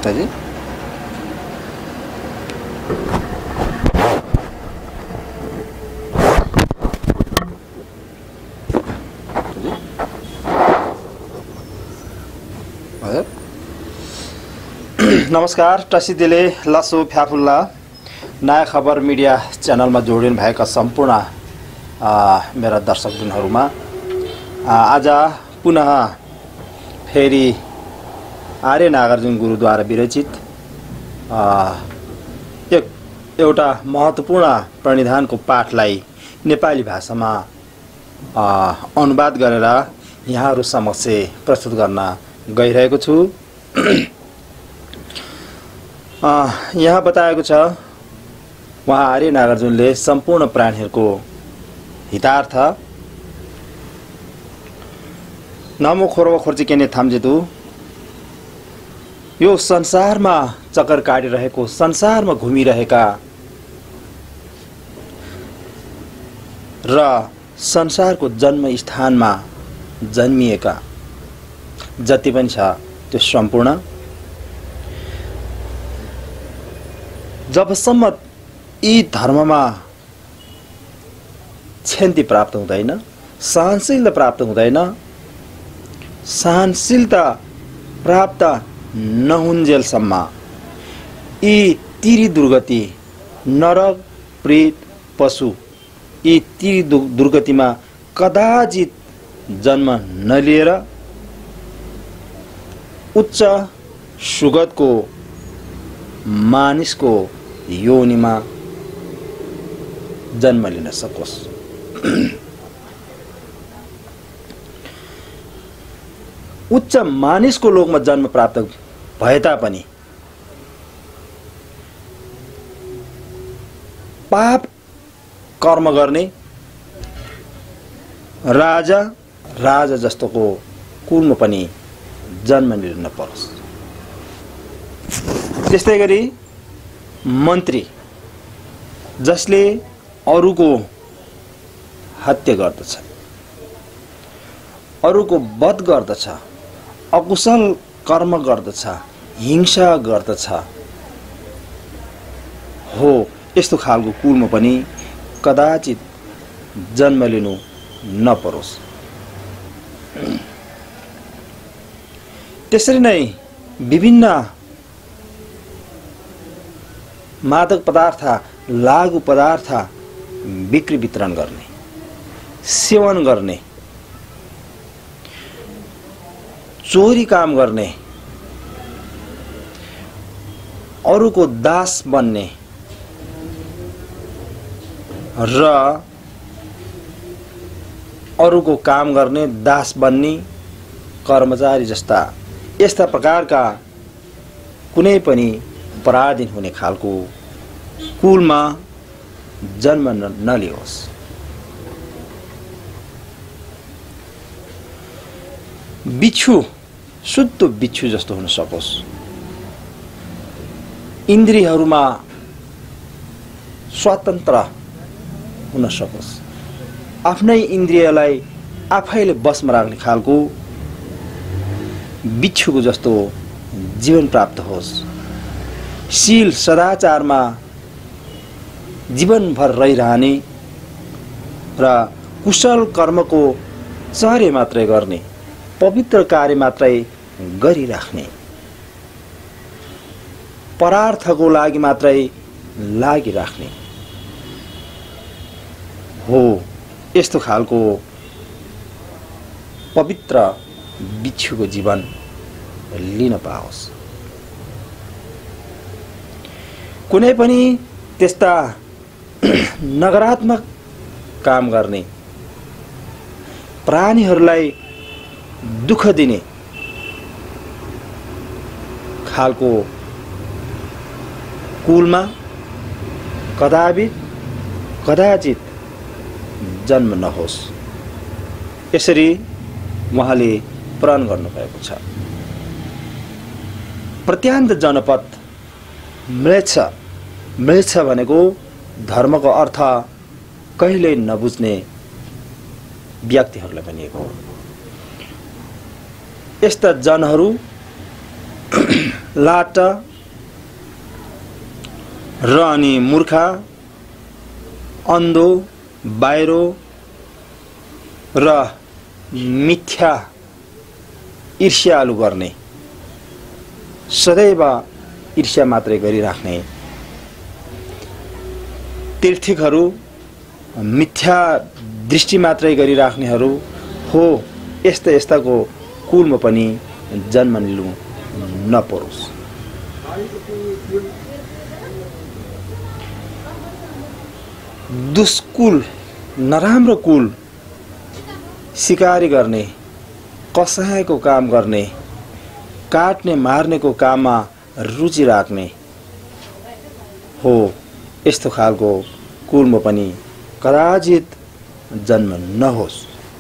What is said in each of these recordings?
हजुर नमस्कार। टसिदिले लसो फ्याफुल्ला नयाँ खबर मिडिया च्यानलमा जोडिनु भएका सम्पूर्ण मेरा दर्शकवृन्दहरूमा आज पुनः फेरि आर्य नागार्जुन गुरुद्वारा विरचित एउटा महत्त्वपूर्ण प्रणिधानको पाठलाई नेपाली भाषामा अनुवाद गरेर यहाँहरू समक्ष प्रस्तुत गर्न गइरहेको छु। यहाँ बताएको छ उहाँ आर्य नागार्जुनले सम्पूर्ण प्राणीहरूको हितार्थ नमो खोरवा खोर्ची केने थाम्जेतु यो संसारमा चक्कर काटिरहेको संसारमा घुमिरहेका र संसारको जन्म स्थानमा जन्मिएका जति पनि छ त्यो सम्पूर्ण जबसम्म यी धर्ममा क्षन्ति प्राप्त हुँदैन, सहनशीलता प्राप्त हुँदैन, सहनशीलता प्राप्त नहुन्जेलसम्म यी तिरी दुर्गति नरक प्रेत पशु यी तिरी दुर्गतिमा कदाचित जन्म नलिएर उच्च सुगतको मानिसको योनिमा जन्म लिन सकोस्। उच्च मानिसको लोकमा जन्म प्राप्त भए तापनि पाप कर्म गर्ने राजा जस्तोको कुलमा पनि जन्म लिन नपरोस्। त्यस्तै गरी मन्त्री जसले अरूको हत्या गर्दछ, अरूको वध गर्दछ, अकुशल कर्म गर्दछ, हिंसा गर्दछ, हो यस्तो खालको कुलमा पनि कदाचित जन्म लिनु नपरोस्। त्यसरी नै विभिन्न मादक पदार्थ लागु पदार्थ बिक्री वितरण गर्ने, सेवन गर्ने, चोरी काम गर्ने, अरूको दास बन्ने र अरूको काम गर्ने दास बन्ने कर्मचारी जस्ता यस्ता प्रकारका कुनै पनि पराधीन हुने खालको कुलमा जन्म नलियोस्। बिच्छू शुद्ध बिच्छू जस्तो हुन सकोस्। इन्द्रियहरूमा स्वतन्त्र हुन सकोस्। आफ्नै इन्द्रियलाई आफैले बसमा राख्ने खालको बिच्छूको जस्तो जीवन प्राप्त होस्। शील सदाचारमा जीवनभर रहिरहने र कुशल कर्मको चर्य मात्रै गर्ने, पवित्र कार्य मात्रै गरिराख्ने, परार्थको लागि मात्रै लागिराख्ने हो यस्तो खालको पवित्र बिच्छूको जीवन लिन पाओस्। कुनै पनि त्यस्ता नकारात्मक काम गर्ने, प्राणीहरूलाई दुःख दिने खालको कुलमा कदाचित जन्म नहोस्। यसरी उहाँले प्रण गर्नुभएको छ। प्रत्यान्त जनपद मिल्छ भनेको धर्मको अर्थ कहिले नबुझ्ने व्यक्तिहरूलाई भनिएको हो। यस्ता जनहरू लाट र अनि मूर्खा, अन्धो, बाहिरो र मिथ्या ईर्ष्यालु गर्ने, सदैव ईर्ष्या मात्रै गरिराख्ने, तीर्थिकहरू, मिथ्या दृष्टि मात्रै गरिराख्नेहरू हो, यस्ताको कुलमा पनि जन्म लिनु नपरोस्। दुष्कुल, नराम्रो कुल, शिकारी गर्ने, कसाईको काम गर्ने, काट्ने मार्नेको काममा रुचि राख्ने हो, यस्तो खालको कुलमा पनि कदाचित जन्म नहोस्।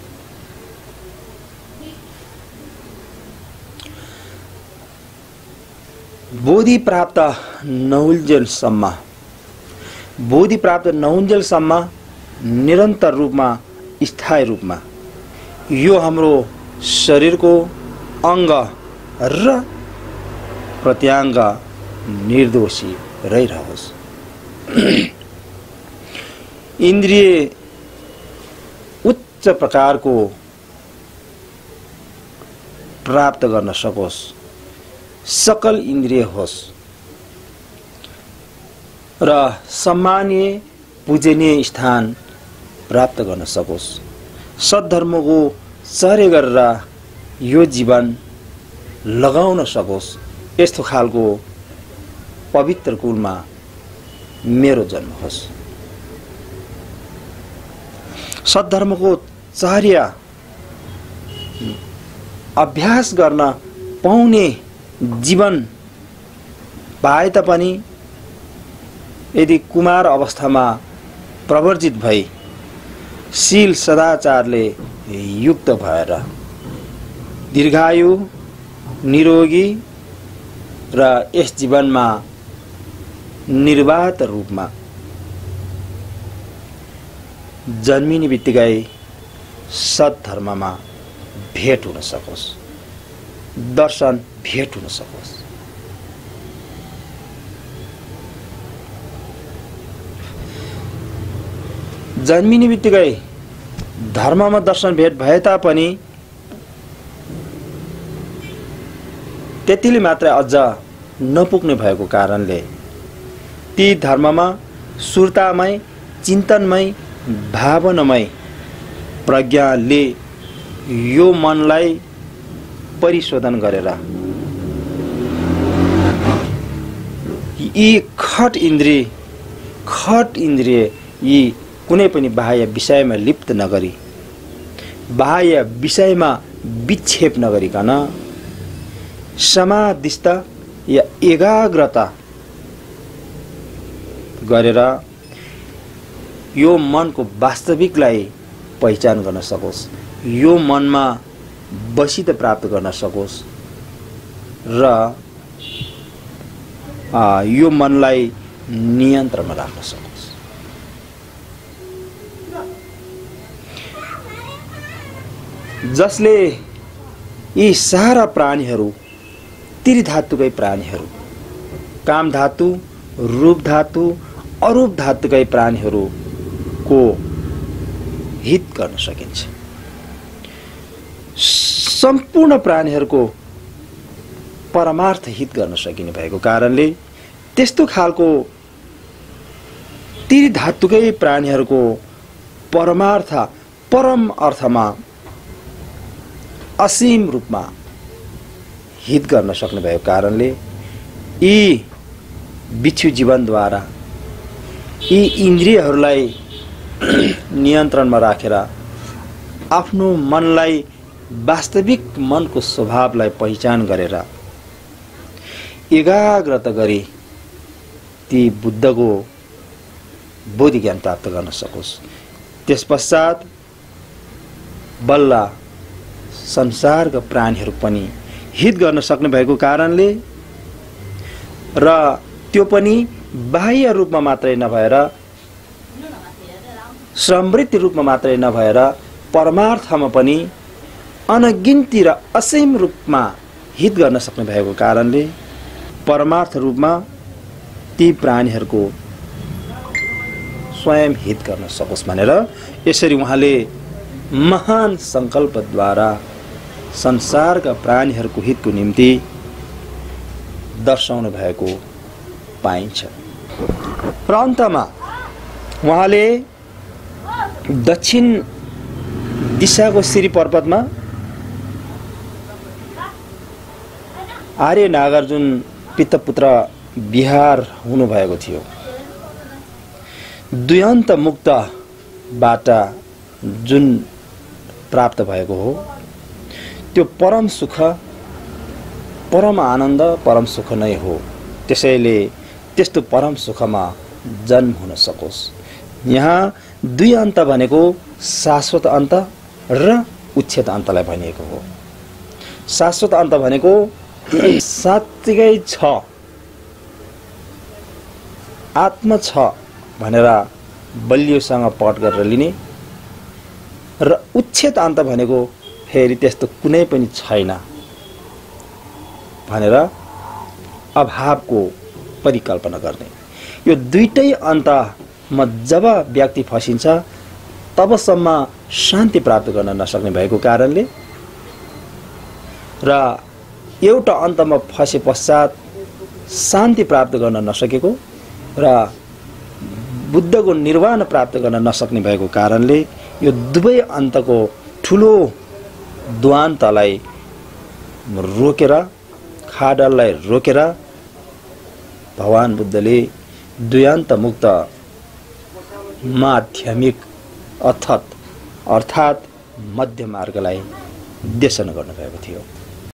बोधि प्राप्त नहुन्जेलसम्म निरन्तर रूपमा, स्थायी रूपमा यो हाम्रो शरीरको अङ्ग र प्रत्याङ्ग निर्दोषी रहिरहोस्। इन्द्रिय उच्च प्रकारको प्राप्त गर्न सकोस्, सकल इन्द्रिय होस् र सम्मानीय पूजनीय स्थान प्राप्त गर्न सकोस्। सद्धर्मको चर्या गरेर यो जीवन लगाउन सकोस्, यस्तो खालको पवित्र कुलमा मेरो जन्म होस्। सद्धर्मको चर्या अभ्यास गर्न पाउने जीवन पाए तापनि यदि कुमार अवस्थामा प्रवर्जित भई शील सदाचारले युक्त भएर दीर्घायु, निरोगी र यस जीवनमा निर्वाध रूपमा जन्मिने बित्तिकै सद्धर्ममा भेट हुन सकोस्, दर्शन भेट हुन सकोस्। जन्मिने बित्तिकै धर्ममा दर्शन भेट भए तापनि त्यतिले मात्रै अझ नपुग्ने भएको कारणले ती धर्ममा सुरतामय, चिन्तनमय, भावनामय प्रज्ञाले यो मनलाई परिशोधन गरेर यी खट इन्द्रिय यी कुनै पनि बाह्य विषयमा लिप्त नगरी, बाह्य विषयमा विक्षेप नगरिकन समाधिस्थ या एकाग्रता गरेर यो मनको वास्तविकलाई पहिचान गर्न सकोस्, यो मनमा बसित प्राप्त गर्न सकोस् र यो मनलाई नियन्त्रणमा राख्न सकोस्। जसले यी सारा प्राणीहरू, त्रिधातुकै प्राणीहरू, काम धातु, रूप धातु, अरूप धातुकै प्राणीहरूको हित गर्न सकिन्छ। सम्पूर्ण प्राणीहरूको परमार्थ हित गर्न सकिने भएको कारणले त्यस्तो खालको त्रिधातुकै प्राणीहरूको परमार्थ, परम अर्थमा असीम रूपमा हित गर्न सक्ने भएको कारणले यी बिच्छु जीवनद्वारा यी इन्द्रियहरूलाई नियन्त्रणमा राखेर आफ्नो मनलाई, वास्तविक मनको स्वभावलाई पहिचान गरेर एकाग्रता गरी ती बुद्धको बोधि ज्ञान प्राप्त गर्न सकोस्। त्यसपश्चात बल्ल संसारका प्राणीहरू पनि हित गर्न सक्ने भएको कारणले र त्यो पनि बाह्य रूपमा मात्रै नभएर, समृद्धि रूपमा मात्रै नभएर परमार्थमा पनि अनगिन्ती र असीम रूपमा हित गर्न सक्ने भएको कारणले परमार्थ रूपमा ती प्राणीहरूको स्वयं हित गर्न सकोस् भनेर यसरी उहाँले महान संकल्पद्वारा संसारका प्राणीहरूको हितको निम्ति दर्शाउनु भएको पाइन्छ। र अन्तमा उहाँले दक्षिण दिशाको श्री पर्वतमा आर्य नागार्जुन पितपुत्र विहार हुनुभएको थियो। द्वयन्त मुक्तबाट जुन प्राप्त भएको हो त्यो परम सुख, परम आनन्द, परम सुख नै हो। त्यसैले त्यस्तो परम सुखमा जन्म हुन सकोस्। यहाँ दुई अन्त भनेको शाश्वत अन्त र उच्छेद अन्तलाई भनिएको हो। शाश्वत अन्त भनेको सात्विकै छ, आत्मा छ भनेर बलियोसँग पट गरेर लिने, र उच्छेद अन्त भनेको फेरि त्यस्तो कुनै पनि छैन भनेर अभावको परिकल्पना गर्ने। यो दुईटै अन्तमा जब व्यक्ति फसिन्छ तबसम्म शान्ति प्राप्त गर्न नसक्ने भएको कारणले र एउटा अन्तमा फसे पश्चात शान्ति प्राप्त गर्न नसकेको र बुद्धको निर्वाण प्राप्त गर्न नसक्ने भएको कारणले यो दुवै अन्तको ठुलो द्वान्तलाई रोकेर, खाडललाई रोकेर भगवान बुद्धले द्वयन्त मुक्त माध्यमिक अर्थात् मध्य मार्गलाई देशना गर्नुभएको थियो।